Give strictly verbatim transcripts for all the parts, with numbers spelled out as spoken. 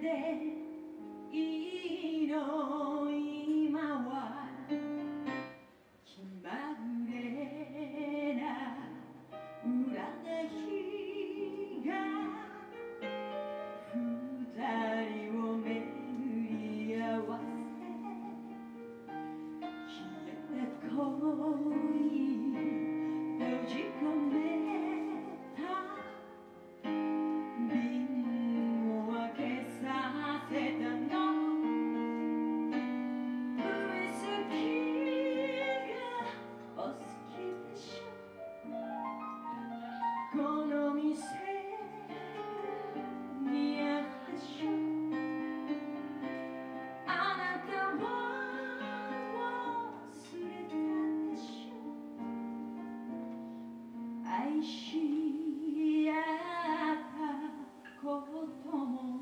でいいの今は気まぐれな裏の日が二人を巡り合わせ消えた恋閉じ込めた瓶を開けさせたのウイスキーがお好きでしょこの店似合うでしょあなたは忘れたでしょ愛し合ったことも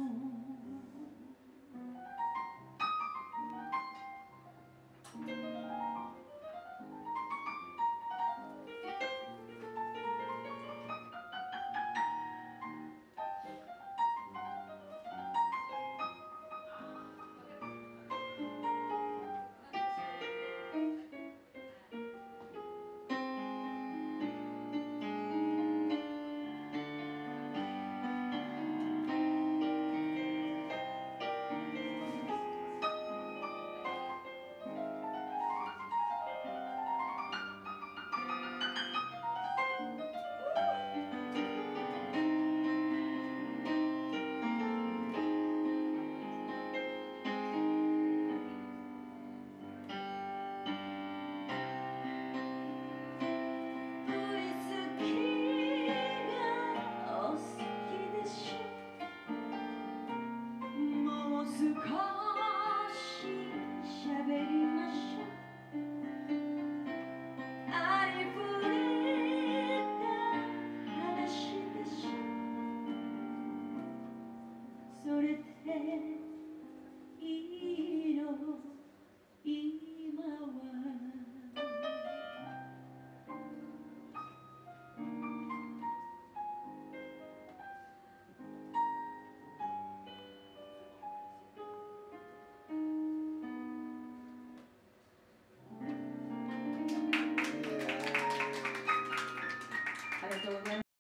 少し喋りましょうありふれた話でしょそれで